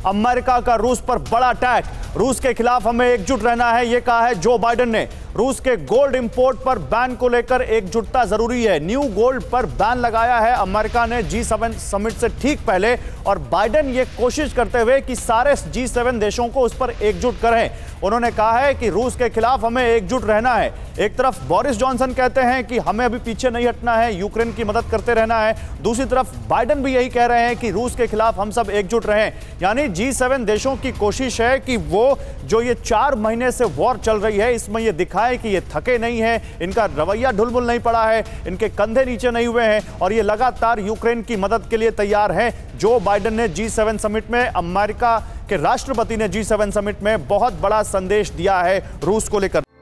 America का रूस पर बड़ा अटैक। रूस के खिलाफ हमें एकजुट रहना है, यह कहा है जो बाइडेन ने। रूस के गोल्ड इंपोर्ट पर बैन को लेकर एकजुटता जरूरी है। न्यू गोल्ड पर बैन लगाया है अमेरिका ने G7 समिट से ठीक पहले, और बाइडेन ये कोशिश करते हुए कि सारे G7 देशों को उस पर एकजुट करें। उन्होंने कहा है कि रूस के खिलाफ हमें एकजुट रहना है। एक तरफ बोरिस जॉनसन कहते हैं कि हमें अभी पीछे नहीं हटना है, यूक्रेन की मदद करते रहना है। दूसरी तरफ बाइडेन भी यही कह रहे हैं कि रूस के खिलाफ हम सब एकजुट रहें। यानी G7 देशों की कोशिश है कि वो जो ये 4 महीने से वॉर चल रही है, इसमें ये दिखाए कि ये थके नहीं है, इनका रवैया ढुलमुल नहीं पड़ा है, इनके कंधे नीचे नहीं हुए हैं, और ये लगातार यूक्रेन की मदद के लिए तैयार हैं। जो बाइडेन ने G7 समिट में, अमेरिका के राष्ट्रपति ने G7 समिट में बहुत बड़ा संदेश दिया है रूस को लेकर।